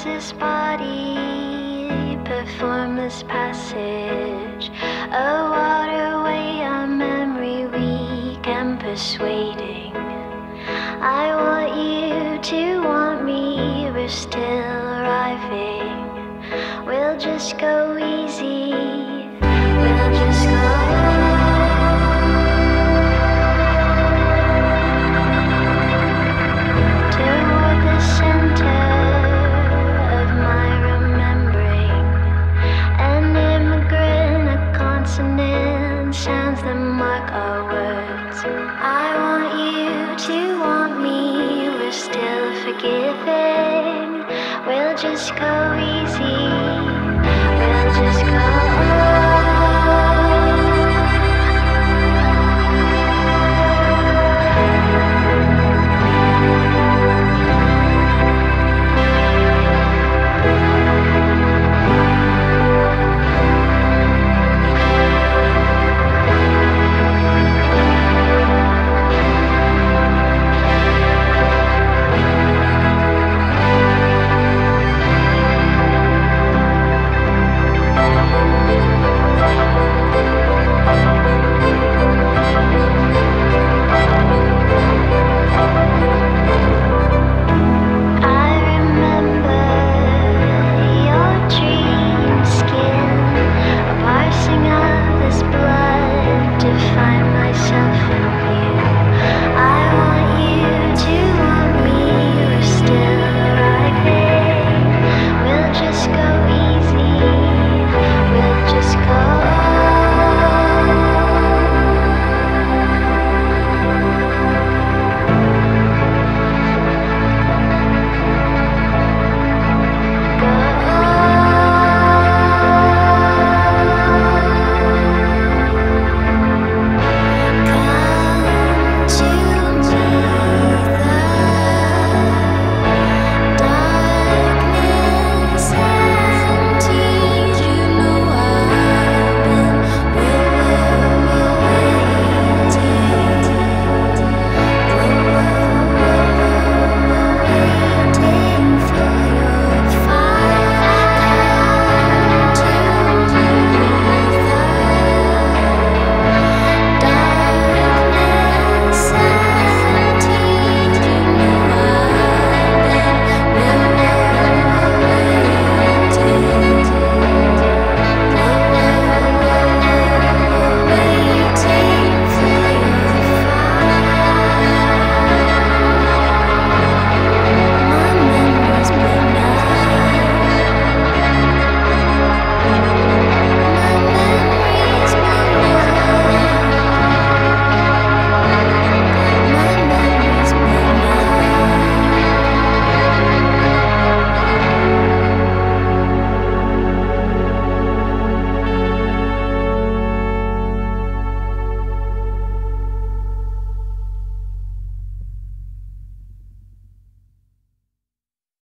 this body perform this passage? A waterway, a memory weak and persuading. I want you to want me, we're still arriving. We'll just go easy, we'll just go toward the center of my remembering. An immigrant, a consonant, sounds that mark our words. I want you to want me, we're still forgiving. We'll just go easy.